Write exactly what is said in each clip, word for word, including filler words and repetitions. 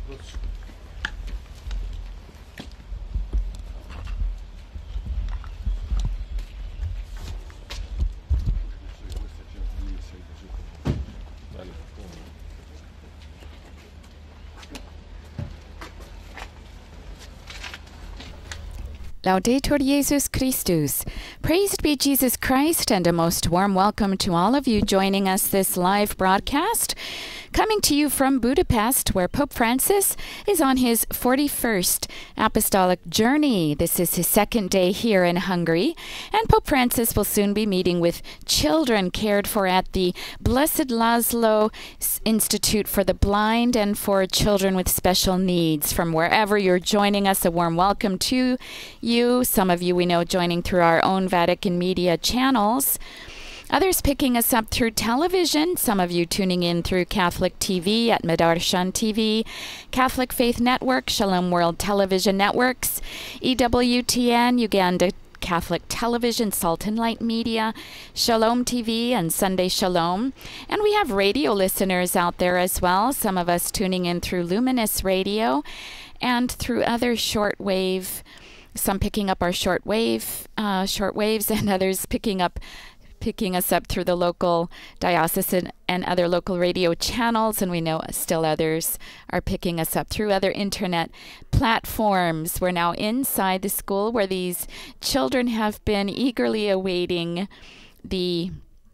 Laudetur Jesus Christus. Praised be Jesus Christ, and a most warm welcome to all of you joining us this live broadcast, coming to you from Budapest, where Pope Francis is on his forty-first apostolic journey. This is his second day here in Hungary, and Pope Francis will soon be meeting with children cared for at the Blessed Laszlo Institute for the Blind and for children with special needs. From wherever you're joining us, a warm welcome to you. Some of you we know joining through our own Vatican media channels. Others picking us up through television, some of you tuning in through Catholic T V at Medarshan T V, Catholic Faith Network, Shalom World Television Networks, E W T N, Uganda Catholic Television, Salt and Light Media, Shalom T V, and Sunday Shalom. And we have radio listeners out there as well, some of us tuning in through Luminous Radio and through other shortwave, some picking up our shortwave, uh, shortwaves, and others picking up picking us up through the local diocesan and other local radio channels, and we know still others are picking us up through other internet platforms. We're now inside the school where these children have been eagerly awaiting the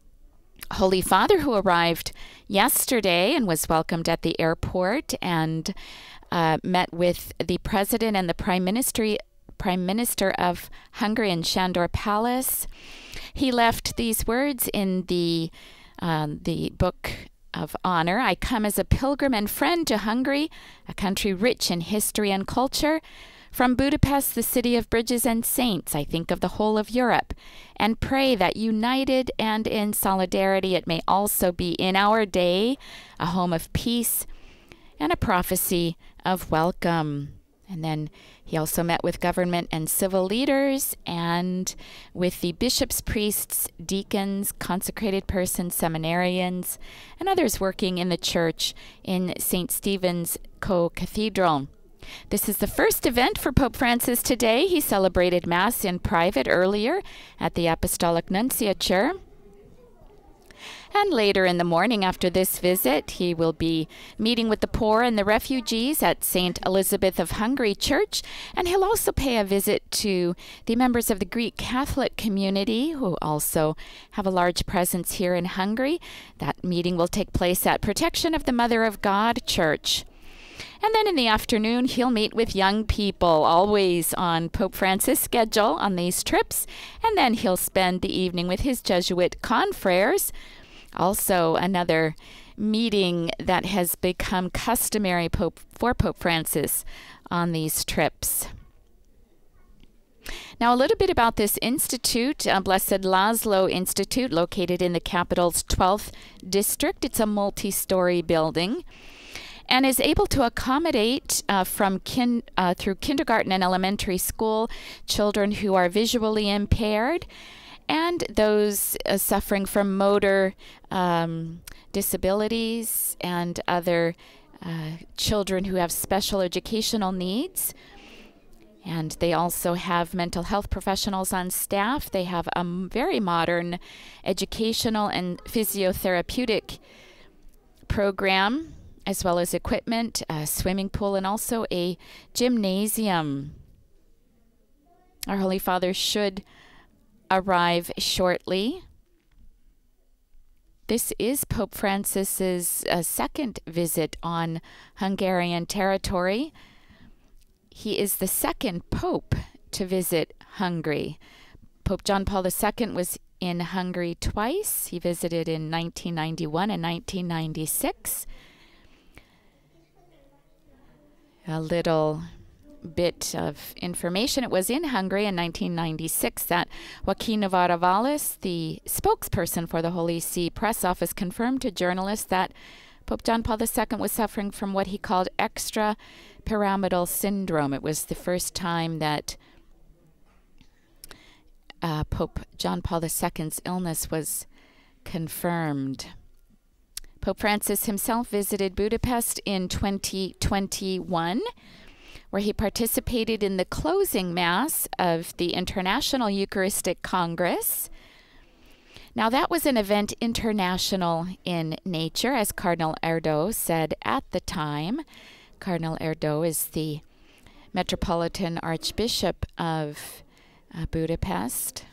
Holy Father, who arrived yesterday and was welcomed at the airport and uh, met with the President and the Prime Minister, Prime Minister of Hungary in Sándor Palace. He left these words in the um, the Book of Honor. I come as a pilgrim and friend to Hungary, a country rich in history and culture. From Budapest, the city of bridges and saints, I think of the whole of Europe, and pray that united and in solidarity it may also be in our day a home of peace and a prophecy of welcome. And then he also met with government and civil leaders and with the bishops, priests, deacons, consecrated persons, seminarians, and others working in the church in Saint Stephen's Co-Cathedral. This is the first event for Pope Francis today. He celebrated Mass in private earlier at the Apostolic Nunciature. And later in the morning after this visit, he will be meeting with the poor and the refugees at Saint Elizabeth of Hungary Church. And he'll also pay a visit to the members of the Greek Catholic community, who also have a large presence here in Hungary. That meeting will take place at Protection of the Mother of God Church. And then in the afternoon, he'll meet with young people, always on Pope Francis' schedule on these trips. And then he'll spend the evening with his Jesuit confreres. Also, another meeting that has become customary Pope, for Pope Francis on these trips. Now, a little bit about this institute, uh, Blessed Laszlo Institute, located in the capital's twelfth district. It's a multi-story building and is able to accommodate uh, from kin uh, through kindergarten and elementary school children who are visually impaired, and those uh, suffering from motor um, disabilities and other uh, children who have special educational needs. And they also have mental health professionals on staff. They have a very modern educational and physiotherapeutic program, as well as equipment, a swimming pool, and also a gymnasium. Our Holy Father should arrive shortly. This is Pope Francis's uh, second visit on Hungarian territory. He is the second pope to visit Hungary. Pope John Paul the Second was in Hungary twice. He visited in nineteen ninety-one and nineteen ninety-six. A little bit of information. It was in Hungary in nineteen ninety-six that Joaquin Navarro-Valles, the spokesperson for the Holy See press office, confirmed to journalists that Pope John Paul the Second was suffering from what he called extrapyramidal syndrome. It was the first time that uh, Pope John Paul the Second's illness was confirmed. Pope Francis himself visited Budapest in twenty twenty-one, where he participated in the closing Mass of the International Eucharistic Congress. Now, that was an event international in nature, as Cardinal Erdo said at the time. Cardinal Erdo is the Metropolitan Archbishop of uh, Budapest.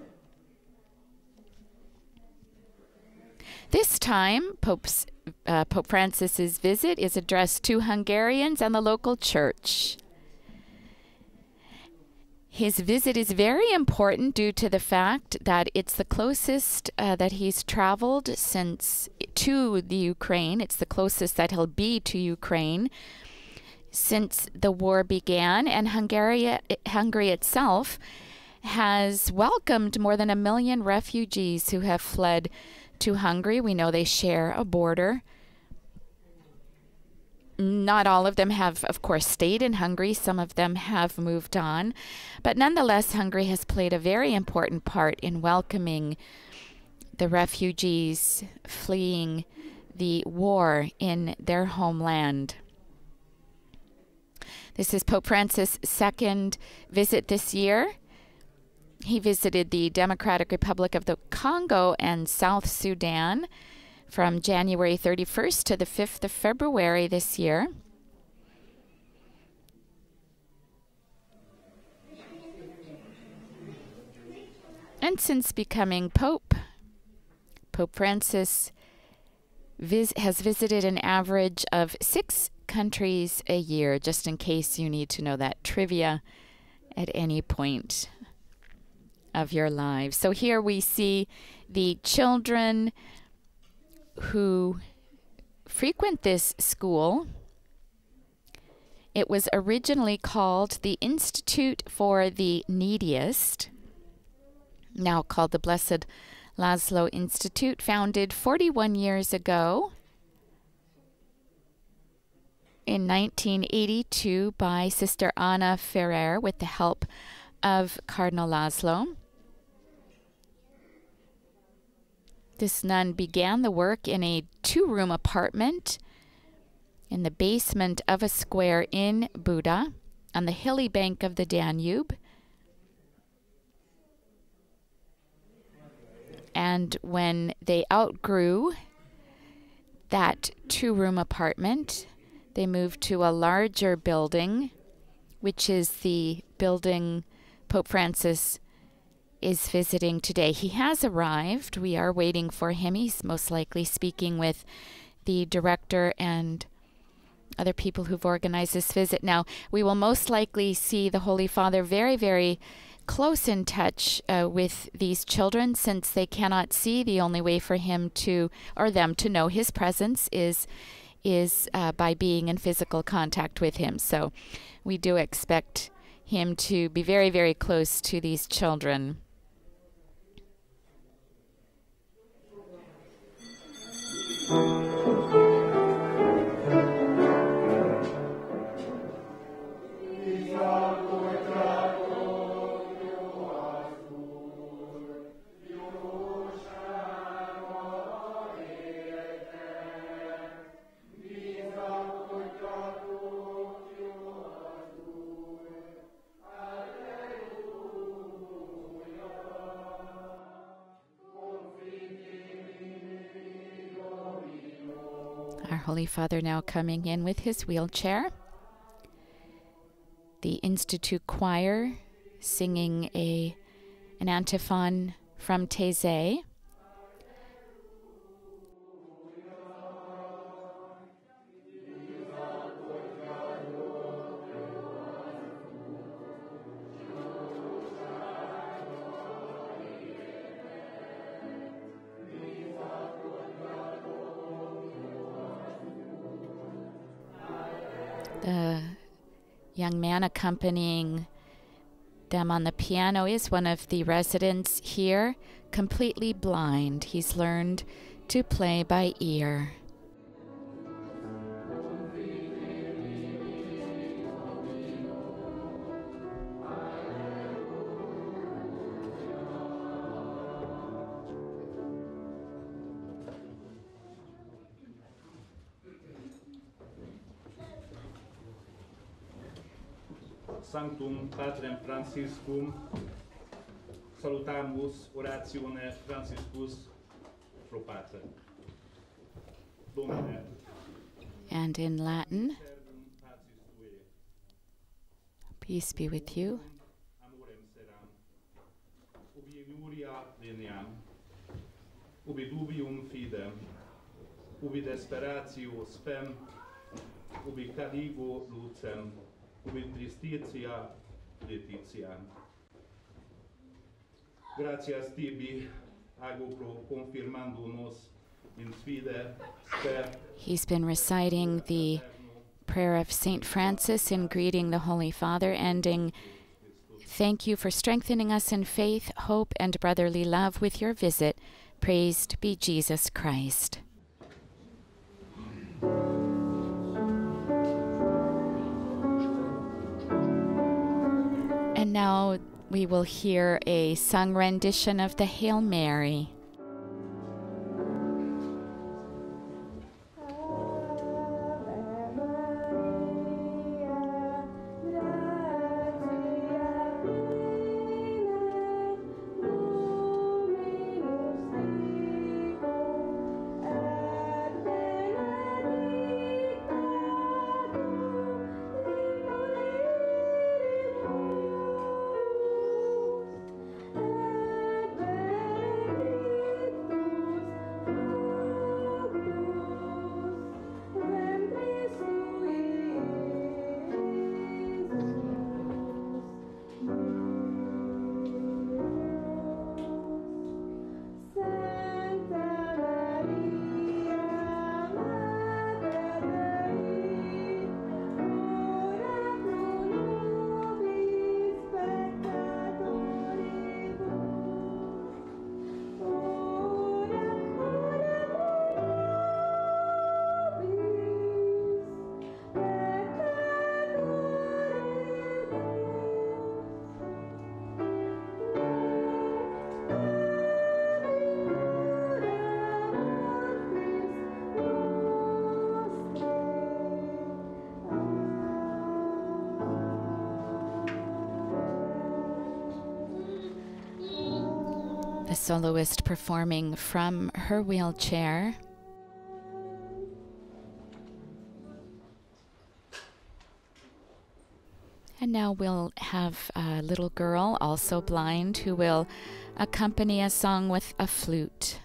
This time, Pope's, uh, Pope Francis's visit is addressed to Hungarians and the local church. His visit is very important due to the fact that it's the closest uh, that he's traveled since to the Ukraine. It's the closest that he'll be to Ukraine since the war began, and Hungary, Hungary itself has welcomed more than a million refugees who have fled to Hungary. We know they share a border. Not all of them have, of course, stayed in Hungary. Some of them have moved on. But nonetheless, Hungary has played a very important part in welcoming the refugees fleeing the war in their homeland. This is Pope Francis' second visit this year. He visited the Democratic Republic of the Congo and South Sudan from January thirty-first to the fifth of February this year. And since becoming Pope, Pope Francis vis- has visited an average of six countries a year, just in case you need to know that trivia at any point of your lives. So here we see the children who frequent this school. It was originally called the Institute for the Neediest, now called the Blessed Laszlo Institute, founded forty-one years ago in nineteen eighty-two by Sister Anna Ferrer with the help of Cardinal Laszlo. This nun began the work in a two-room apartment in the basement of a square in Buda on the hilly bank of the Danube. And when they outgrew that two-room apartment, they moved to a larger building, which is the building Pope Francis is visiting today. He has arrived. We are waiting for him. He's most likely speaking with the director and other people who've organized this visit. Now, we will most likely see the Holy Father very, very close in touch uh, with these children, since they cannot see. The only way for him to, or them to know his presence is is uh, by being in physical contact with him. So we do expect him to be very, very close to these children. Our Holy Father now coming in with his wheelchair. The Institute Choir singing a an antiphon from Taizé. The young man accompanying them on the piano is one of the residents here, completely blind. He's learned to play by ear. Sanctum Patrem Franciscum salutamus oratione Franciscus pro Pater. Domine. And in Latin, peace be with you. Ubi iuria veniam, ubi dubium fidem, ubi desperatio spem, ubi caligo lucem, ubi tristitia letitiam. Gratias tibi, ago pro confirmando nos in fide per. He's been reciting the prayer of Saint Francis in greeting the Holy Father, ending, "Thank you for strengthening us in faith, hope, and brotherly love with your visit. Praised be Jesus Christ." And now we will hear a sung rendition of the Hail Mary. The soloist performing from her wheelchair. And now we'll have a little girl, also blind, who will accompany a song with a flute.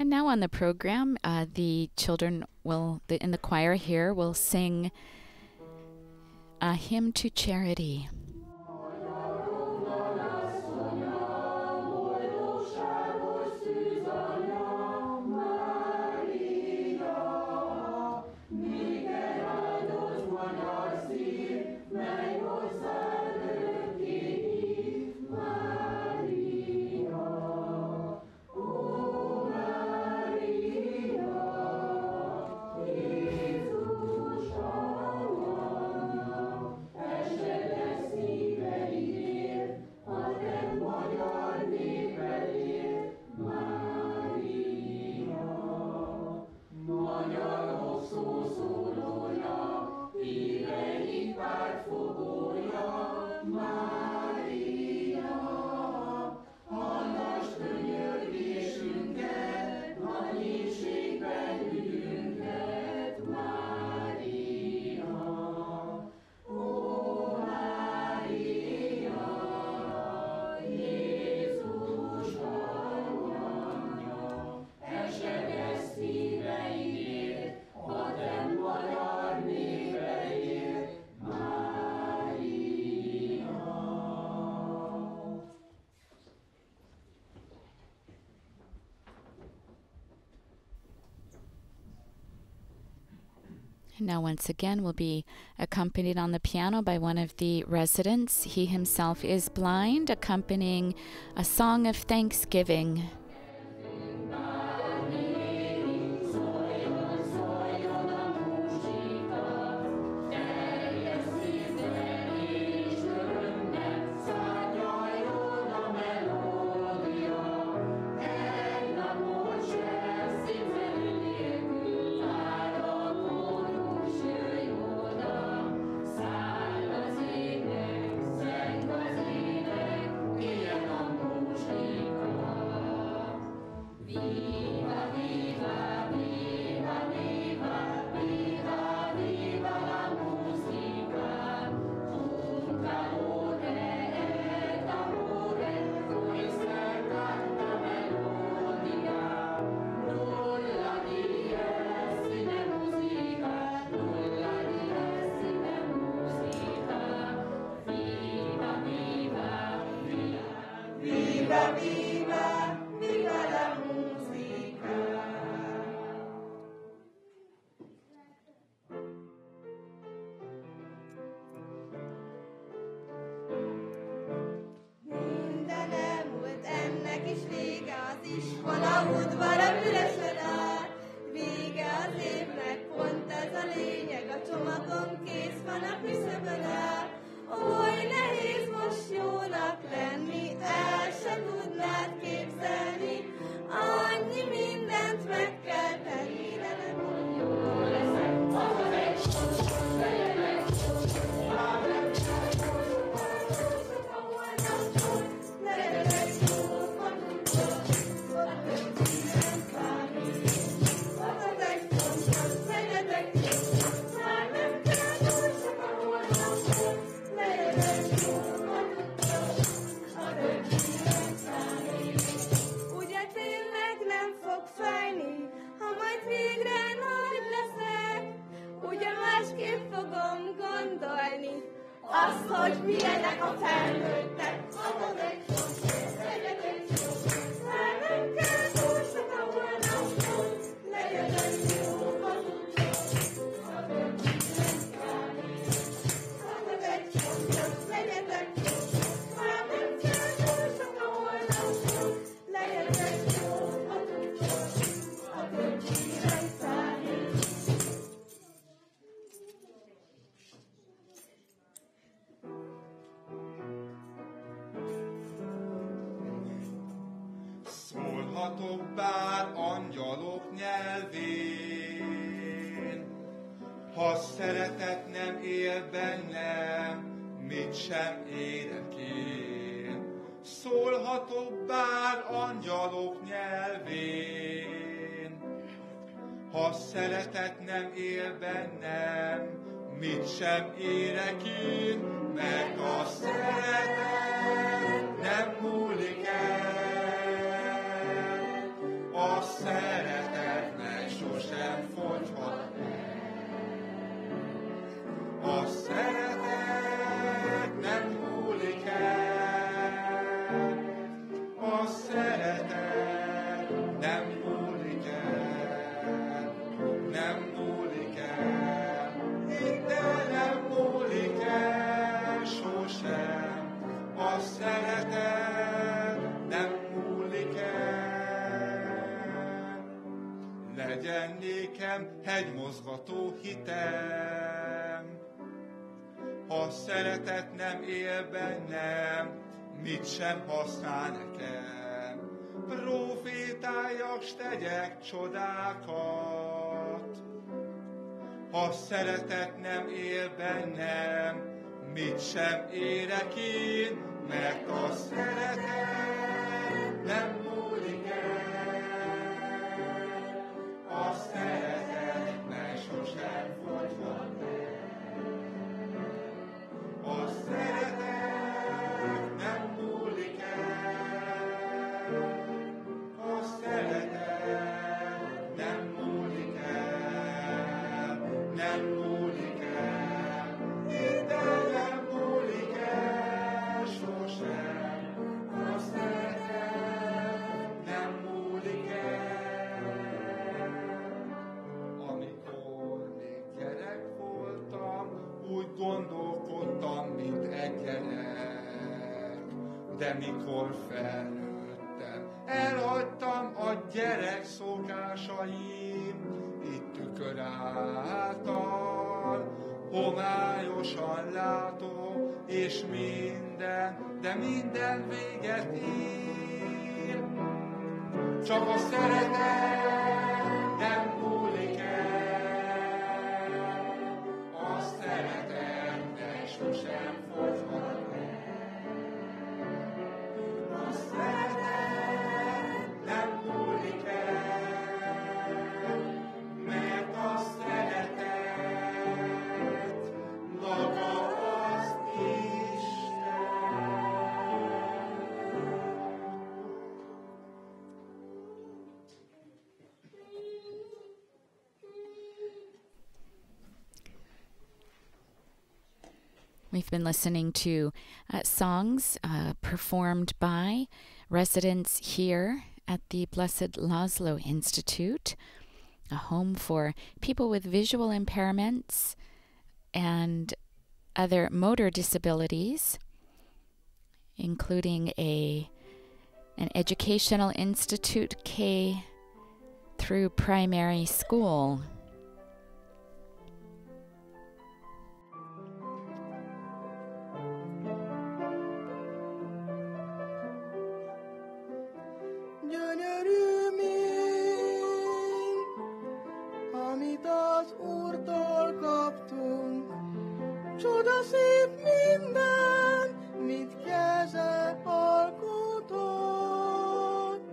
And now on the program, uh, the children will, the, in the choir here, will sing a hymn to charity. Now, once again, we'll be accompanied on the piano by one of the residents. He himself is blind, accompanying a song of thanksgiving. Szólhatok bár angyalok nyelvén, ha szeretet nem él bennem, mit sem érek én. Szólhatok bár angyalok nyelvén, ha szeretet nem él bennem, mit sem érek én, mert a szeretet nem múlik el. A szeretet szívem, hegymozgató hitem. Ha szeretet nem él bennem, mit sem használ nekem. Profétáljak, s tegyek csodákat. Ha szeretet nem él bennem, mit sem érek én, mert a szeretet nem múlik el. A szeretetnek sosem fogyhat el. A szeretet nem múlik el. A szeretet nem múlik el. Nem múlik el. Ide nem múlik el sosem. A szeretet nem múlik el. Amikor még gyerek voltam, úgy gondolkodtam, mint egy gyerek. De mikor felnőttem, elhagytam a gyerek szokásaim, itt tükör által, homályosan látom, és minden, de minden véget ér. Csak a szeretet nem múlik el, a szeretetnek sosem fogyhat el. A szeretet nem múlik el, mert a szeretet maga az Isten. We've been listening to uh, songs uh, performed by residents here at the Blessed Laszlo Institute, a home for people with visual impairments and other motor disabilities, including a an educational institute K through primary school. Gyönyörű mind, amit az Úrtól kaptunk, csodaszép minden, mit keze alkotott.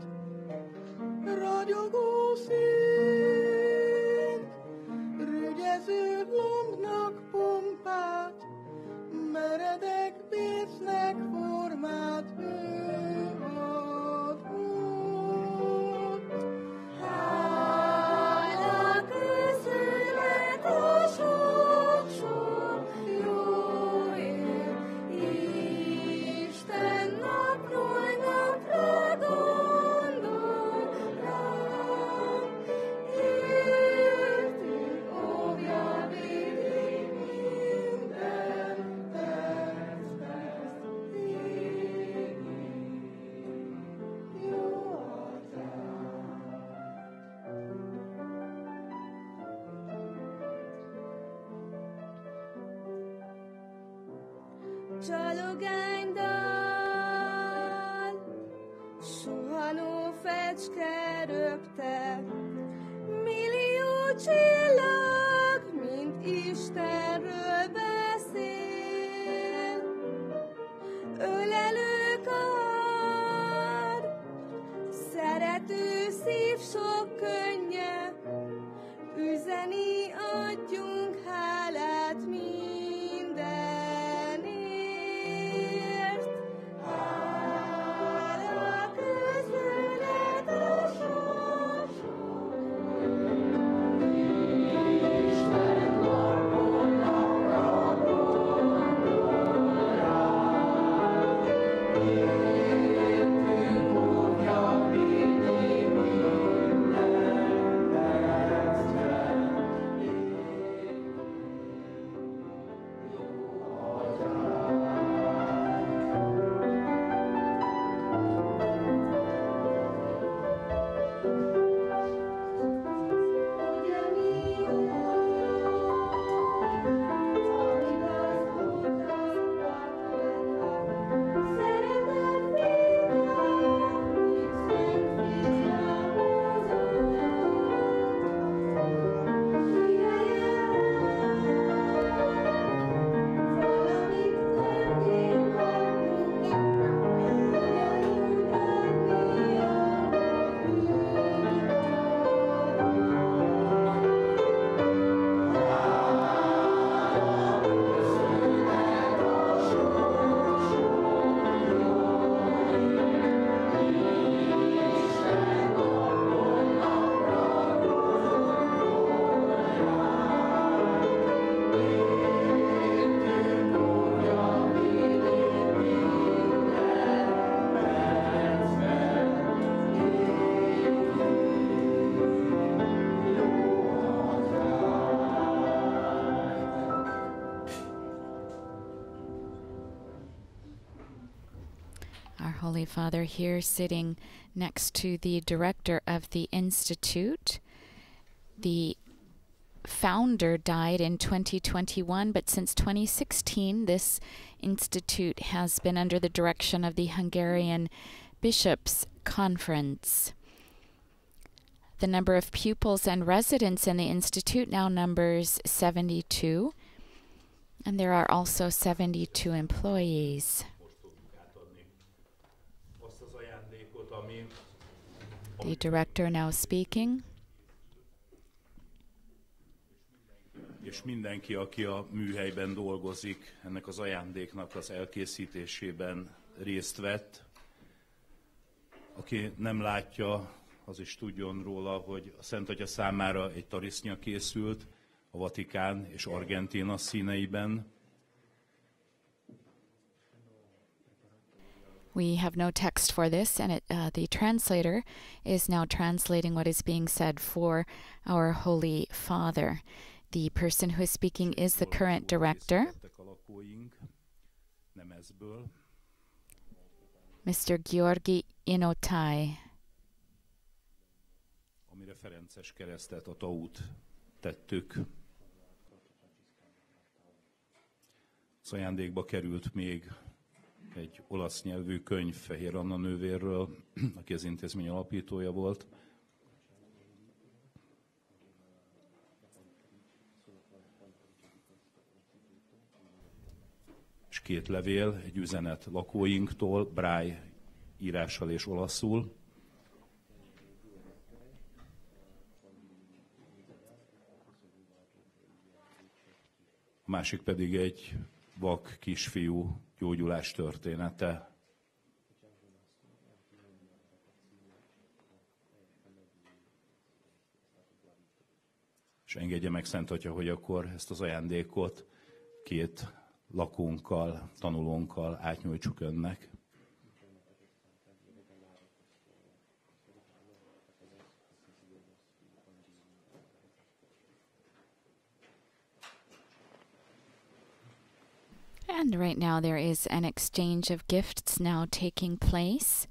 Ragyogó színt, rügyező lombnak pompát, meredek pécnek formát ő adott. Hála közület a sok-sok jóért, Isten napról napra gondol rám. Értünk óvja, védi minden percben, égi jó atyám. Csalogánydal, suhanó fecske röpte, millió csillag, mint Istenről beszél. Ölelő kar, szerető szív sok könnye, üzeni adjunk hálát mindenért. Hála közület a sok-sok Isten napról napra gondol rám. Értünk óvja, védi minden percben, jó atyám. Ugye mi Our Holy Father here sitting next to the director of the Institute. The founder died in twenty twenty-one, but since twenty sixteen, this institute has been under the direction of the Hungarian Bishops' Conference. The number of pupils and residents in the institute now numbers seventy-two, and there are also seventy-two employees. The director now speaking. És mindenki, aki a műhelyben dolgozik, ennek az ajándéknak az elkészítésében részt vett. Aki nem látja, az is tudjon róla, hogy a Szent Atya számára egy tarisznya készült a Vatikán és Argentína színeiben. We have no text for this, and it, uh, the translator is now translating what is being said for our Holy Father. The person who is speaking is the current director, Mister György Inotai. Amire Ferences keresztet, a taut tettük. Az ajándékba került még egy olasz nyelvű könyv Fehér Anna nővérről, aki az intézmény alapítója volt. És két levél, egy üzenet lakóinktól, Braille írással és olaszul. A másik pedig egy vak kisfiú gyógyulás története. És engedje meg, Szent Atya, hogy akkor ezt az ajándékot két lakónkkal, tanulónkkal átnyújtsuk önnek. And right now there is an exchange of gifts now taking place.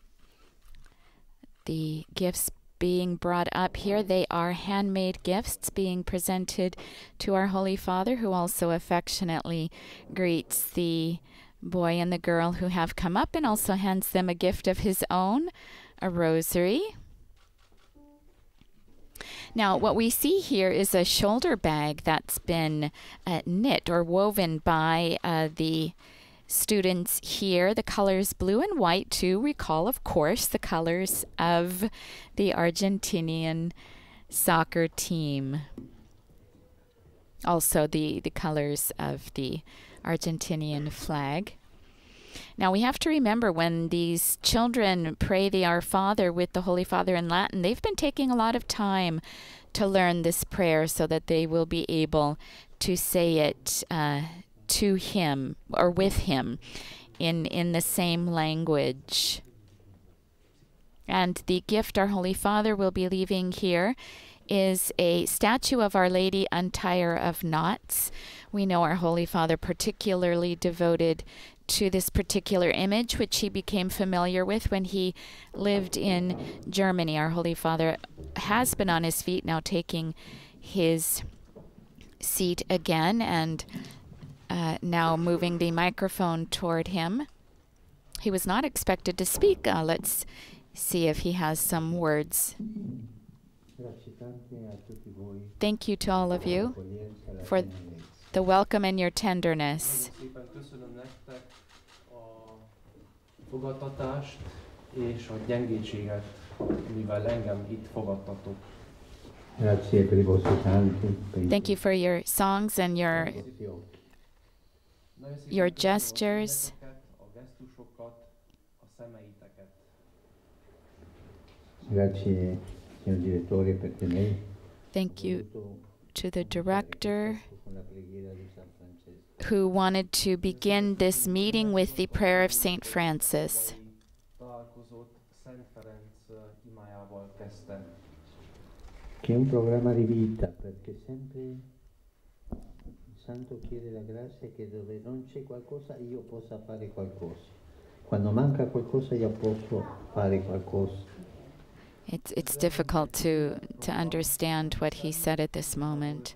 The gifts being brought up here, they are handmade gifts being presented to our Holy Father, who also affectionately greets the boy and the girl who have come up and also hands them a gift of his own, a rosary. Now, what we see here is a shoulder bag that's been uh, knit or woven by uh, the students here. The colors blue and white to recall, of course, the colors of the Argentinian soccer team. Also the, the colors of the Argentinian flag. Now, we have to remember when these children pray the Our Father with the Holy Father in Latin, they've been taking a lot of time to learn this prayer so that they will be able to say it uh, to him or with him in, in the same language. And the gift our Holy Father will be leaving here is a statue of Our Lady Untier of Knots. We know our Holy Father particularly devoted to this particular image, which he became familiar with when he lived in Germany. Our Holy Father has been on his feet now, taking his seat again, and uh, now moving the microphone toward him. He was not expected to speak. Uh, let's see if he has some words. Thank you to all of you for the welcome and your tenderness. Fogadtatást és a gyengétséget, mivel engem itt fogadtatok. Thank you for your songs and your your gestures. A gesztusokat, a szemeiteket. Thank you to the director who wanted to begin this meeting with the prayer of Saint Francis. Che è un programma di vita, perché sempre il Santo chiede la grazia che dove non c'è qualcosa io possa fare qualcosa. Quando manca qualcosa io posso fare qualcosa. It's, it's difficult to, to understand what he said at this moment.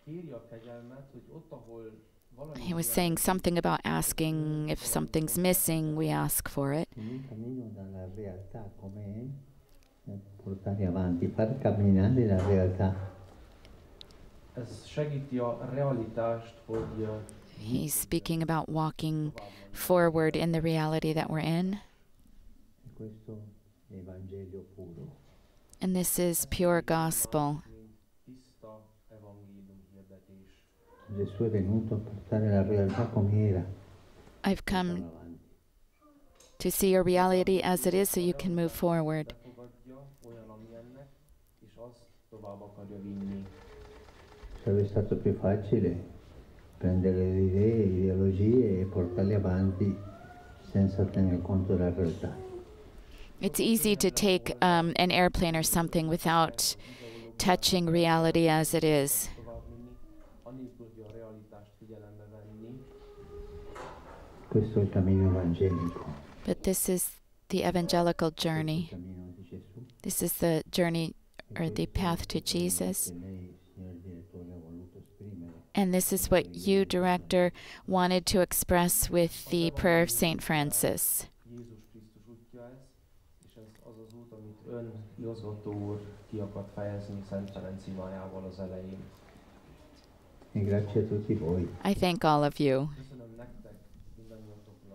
He was saying something about asking if something's missing, we ask for it. Un cammino dalla realtà com'è, eh, portare avanti, far camminare la realtà. Ez segíti a realitást, hogy uh, He's speaking about walking forward in the reality that we're in. E questo è Evangelio puro. And this is pure gospel. tiszta evangélium hirdetés. Gesù è venuto a portare la realtà com'era. I've come avanti. to see your reality as it is so you can move forward. Befogadja olyan, amilyennek, és azt tovább akarja vinni. Sarebbe stato più facile prendere le idee, le ideologie e portarle avanti senza tenere conto della realtà. It's easy to take um, an airplane or something without touching reality as it is. Tovább vinni, anélkül, hogy a realitást figyelembe venni. Questo è il cammino evangelico. But this is the evangelical Questo è il journey. cammino di Gesù. This is the journey E or the questo è path to quello che Jesus. lei, signor direttore, ha voluto esprimere. And this is what you, Director, wanted to express with the prayer of Saint Francis. Jézus Krisztus útja ez, és ez az az út, amit ön, igazgató úr, ki akart fejezni Szent Ferenc imájával az elején. E grazie a tutti voi. I thank all of you. Köszönöm nektek, mindannyiatoknak.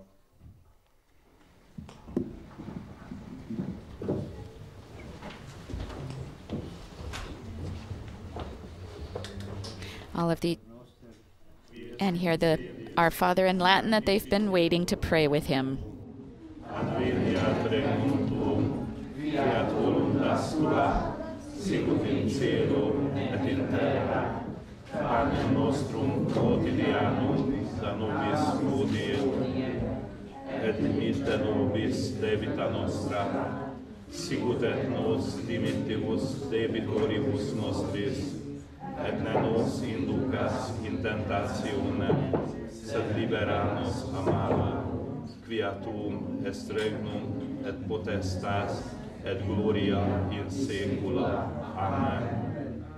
All of the and hear the Our Father in Latin that they've been waiting to pray with him. Adveniat regnum tuum, fiat voluntas tua, sicut in cielo et in terra. Panem nostrum quotidianum da nobis hodie, et dimitte nobis debita nostra, sicut et nos dimittibus debitoribus nostris, et ne nos inducas in tentationem, sed libera nos a malo, quia tuum est regnum, et potestas, et gloria in saecula. Amen.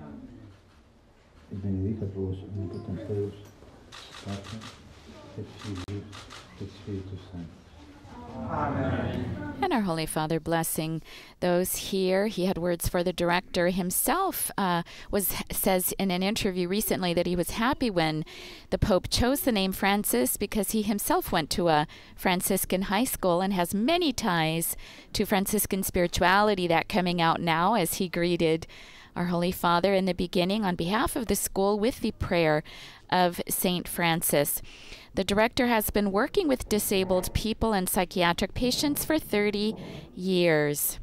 E benedicat vos omnipotens Deus, Pater et Filius et Spiritus Sanctus. And our Holy Father blessing those here. He had words for the director himself. Uh, was says in an interview recently that he was happy when the Pope chose the name Francis because he himself went to a Franciscan high school and has many ties to Franciscan spirituality. That coming out now as he greeted our Holy Father in the beginning on behalf of the school with the prayer of Saint Francis. The director has been working with disabled people and psychiatric patients for thirty years.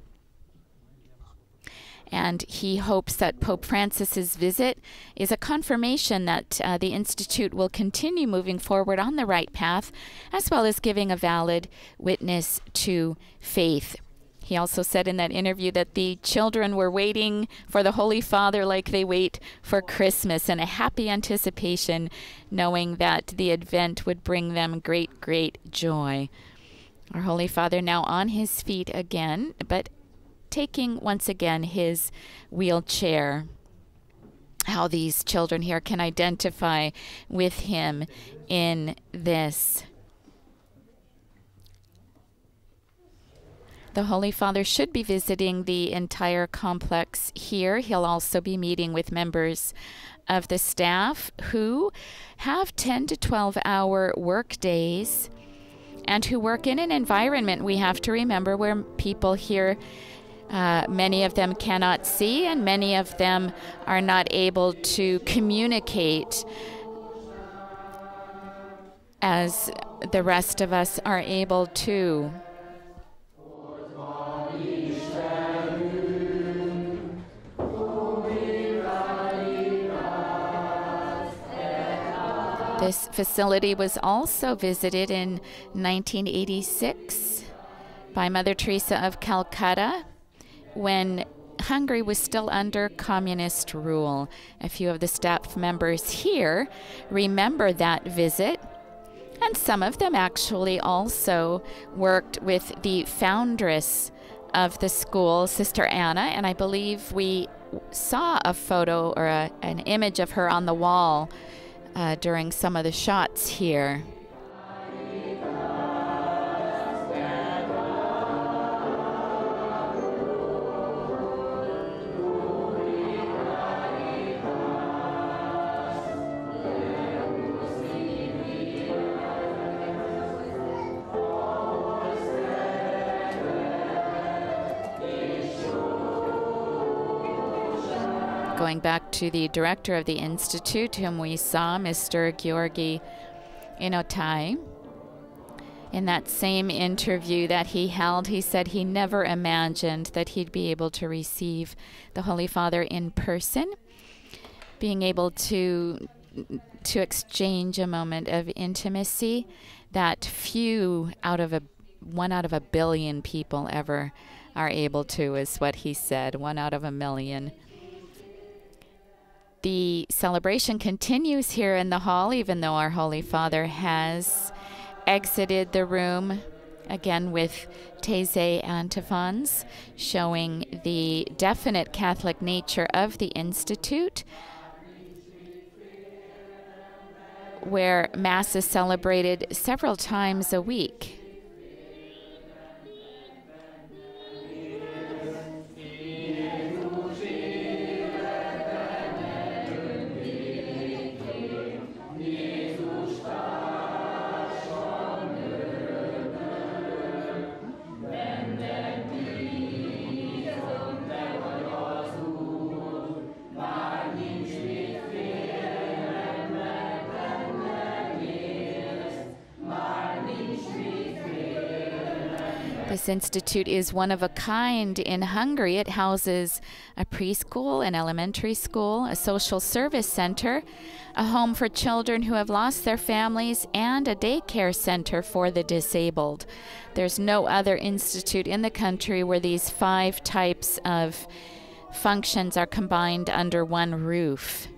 And he hopes that Pope Francis's visit is a confirmation that uh, the Institute will continue moving forward on the right path, as well as giving a valid witness to faith. He also said in that interview that the children were waiting for the Holy Father like they wait for Christmas, and a happy anticipation, knowing that the Advent would bring them great, great joy. Our Holy Father now on his feet again, but taking once again his wheelchair. How these children here can identify with him in this. The Holy Father should be visiting the entire complex here. He'll also be meeting with members of the staff who have ten to twelve hour work days and who work in an environment, we have to remember, where people here, uh, many of them cannot see and many of them are not able to communicate as the rest of us are able to. This facility was also visited in nineteen eighty-six by Mother Teresa of Calcutta when Hungary was still under communist rule. A few of the staff members here remember that visit, And some of them actually also worked with the foundress of the school, Sister Anna, and I believe we saw a photo or a, an image of her on the wall uh, during some of the shots here. Going back to the director of the Institute, whom we saw, Mister Georgi Inotai. In that same interview that he held, he said he never imagined that he'd be able to receive the Holy Father in person, being able to, to exchange a moment of intimacy that few out of a, one out of a billion people ever are able to, is what he said, one out of a million. The celebration continues here in the hall, even though our Holy Father has exited the room, again with Taizé antiphons, showing the definite Catholic nature of the Institute, where Mass is celebrated several times a week. This institute is one of a kind in Hungary. It houses a preschool, an elementary school, a social service center, a home for children who have lost their families, and a daycare center for the disabled. There's no other institute in the country where these five types of functions are combined under one roof.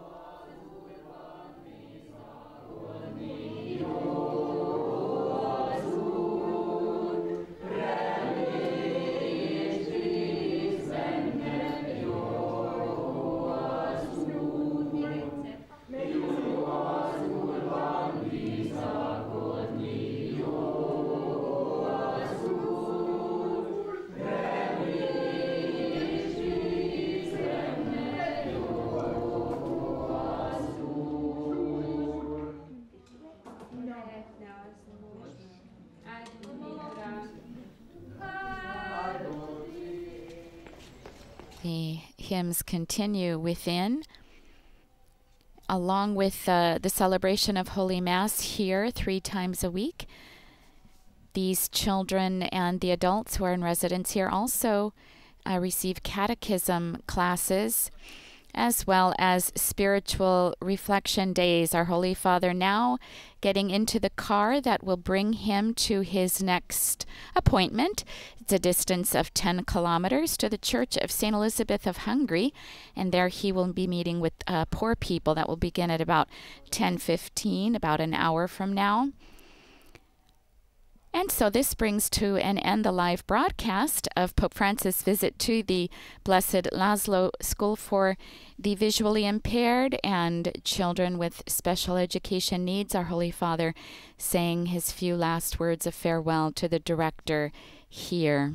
The hymns continue within, along with uh, the celebration of Holy Mass here three times a week. These children and the adults who are in residence here also uh, receive catechism classes, as well as spiritual reflection days. Our Holy Father now getting into the car that will bring him to his next appointment. It's a distance of ten kilometers to the Church of Saint Elizabeth of Hungary, and there he will be meeting with uh, poor people. That will begin at about ten fifteen, about an hour from now. And so this brings to an end the live broadcast of Pope Francis' visit to the Blessed Laszlo School for the Visually Impaired and Children with Special Education Needs. Our Holy Father saying his few last words of farewell to the director here.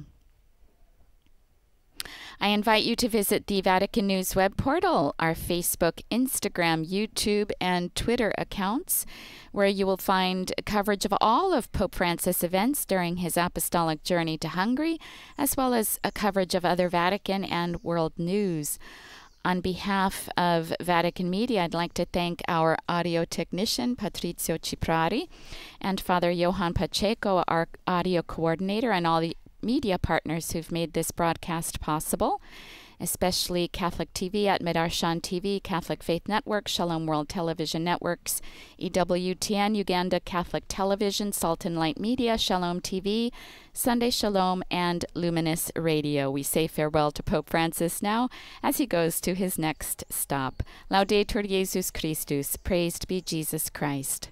I invite you to visit the Vatican News web portal, our Facebook, Instagram, YouTube, and Twitter accounts, where you will find coverage of all of Pope Francis' events during his apostolic journey to Hungary, as well as a coverage of other Vatican and world news. On behalf of Vatican Media, I'd like to thank our audio technician, Patrizio Ciprari, and Father Johan Pacheco, our audio coordinator, and all the media partners who've made this broadcast possible, especially Catholic T V at Midarshan T V, Catholic Faith Network, Shalom World Television Networks, E W T N, Uganda Catholic Television, Salt and Light Media, Shalom T V, Sunday Shalom, and Luminous Radio. We say farewell to Pope Francis now as he goes to his next stop. Laudetur Jesus Christus. Praised be Jesus Christ.